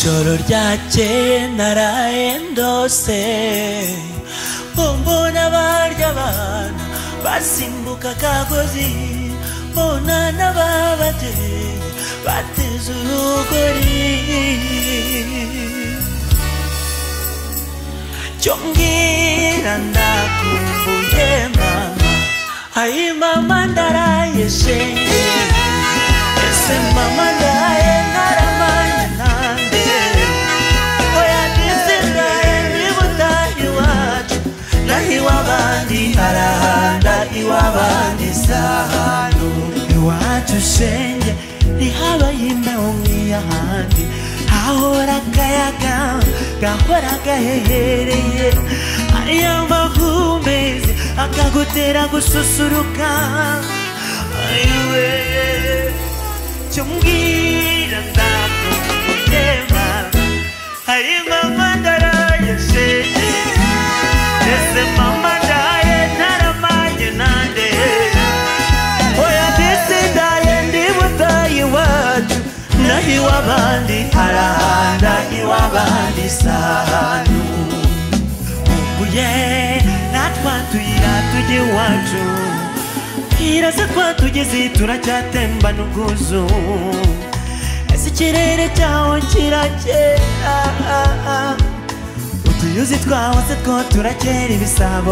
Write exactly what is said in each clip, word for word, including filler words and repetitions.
Ijoro ryakeye naraye ndose mbona barya abana basimbuka akagozi mbona n'abababyeyi bateze urugori cyo mbwira ndakumbuye mama ayi mama ndaraye shenge ese mama ndaraye naramanye nande oya nisendaye nibutahi wacu nahi wabandi harahanda iwabandi sahanu iwacu shenge nihabaye imbeho nk'iyahandi hahora akayaga gahora gahehereye aya mahumbezi akagutera gususuruka ayiwe cyo mbwira ndakumbuye mama ayi mama ndaraye shenge ese mama ndaye naramanye nande oya ndisindaye ndibutaye iwacu nahi wabandi harahanda iwabandi sahanu uye natwa tuyira tujye iwacu irasa twatugeze turacyatemba n'ubwuzu ese ikirere cyaho kirakera utuyuzi twaho se two turakera ibisabo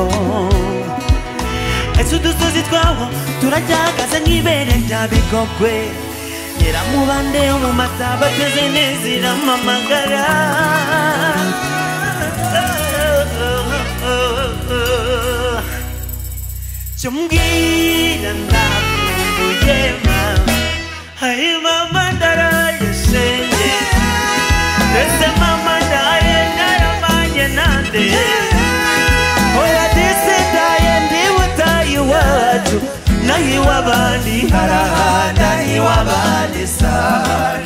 ese udusozi twaho turacyagaze nk'ibere rya bigogwe nyiramubande yo mu mataba ateze neza iramamagara cyo mbwira ndakumbuye mama ayi mama ndaraye shenge ese mama ndaye naramanye nande oya ndisindaye ndibutaye iwacu nahi wabandi harahanda iwabandi sahanu